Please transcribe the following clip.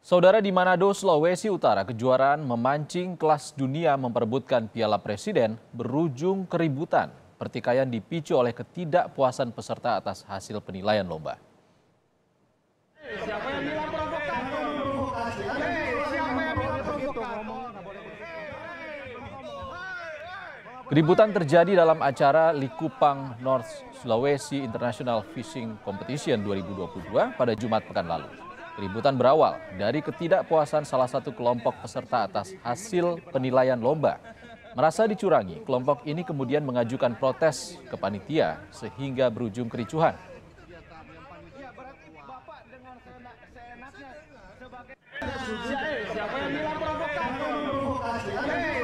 Saudara, di Manado, Sulawesi Utara, kejuaraan memancing kelas dunia memperebutkan Piala Presiden berujung keributan. Pertikaian dipicu oleh ketidakpuasan peserta atas hasil penilaian lomba. Keributan terjadi dalam acara Likupang North Sulawesi International Fishing Competition 2022 pada Jumat pekan lalu. Keributan berawal dari ketidakpuasan salah satu kelompok peserta atas hasil penilaian lomba. Merasa dicurangi, kelompok ini kemudian mengajukan protes ke panitia sehingga berujung kericuhan. Siapa yang bilang provokator?